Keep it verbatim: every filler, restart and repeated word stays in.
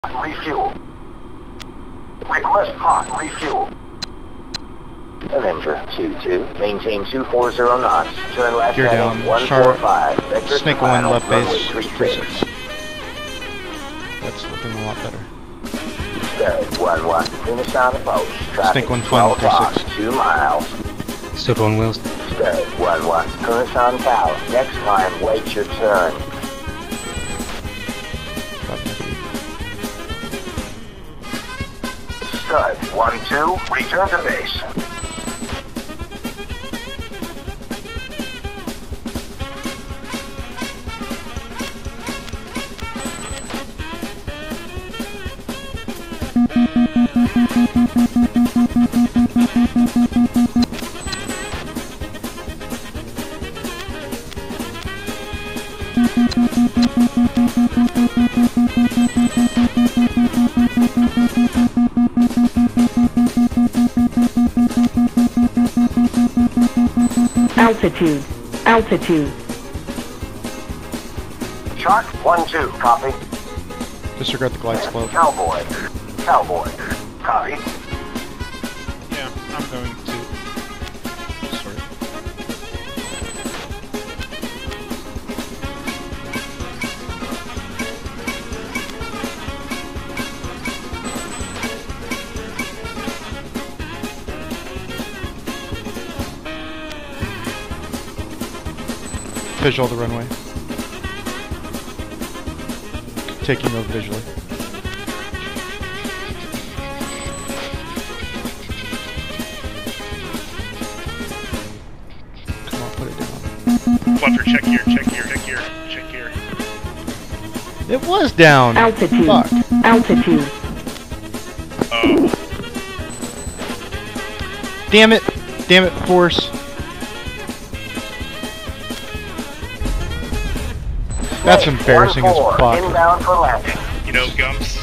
Refuel. Request hot refuel. Avenger two two, maintain two four zero knots. Turn left You're heading down. one Sharp. four five. Vector Snake one left base. three three six. six. That's looking a lot better. Steady one one. Finish on approach. Traffic Snake one twelve, three o'clock, six. two miles. Stood one wheels. Steady one one. Finish on tower. Next time, wait your turn. Stud one two. Return to base. Altitude. Altitude. Shark one two. Copy. Disregard the glide slope. Cowboy. Cowboy. Copy. Yeah, I'm going to. Sorry. Visual the runway. Taking over visually. Come on, put it down. Fluffer, check here, check here, check here, check here. It was down! Altitude. Fuck. Altitude. Oh. Damn it! Damn it, force. That's embarrassing as fuck. Inbound for landing. You know, Gumps,